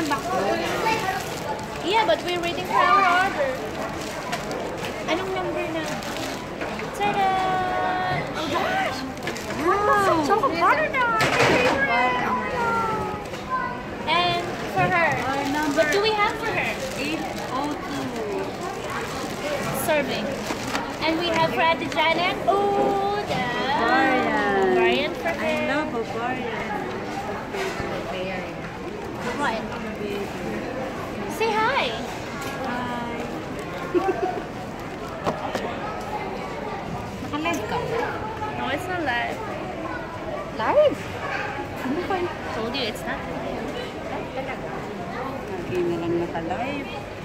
Yeah, but we're waiting for our order. Anong number na? Ta-da! Oh gosh! Wow! Chocolate butternut! And for her, what do we have for her? 802. Serving. And we have for Ate Janet. Oh, the variant for her. I love a variant. What? Say hi. Hi. Naka-live ka? No, it's not live. Live? Ano ba? Told you it's not live. Lagi na lang naka-live.